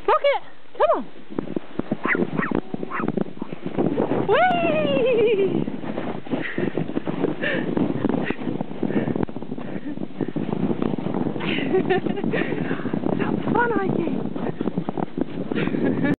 Pocket! Come on! Whee! Some fun, I think.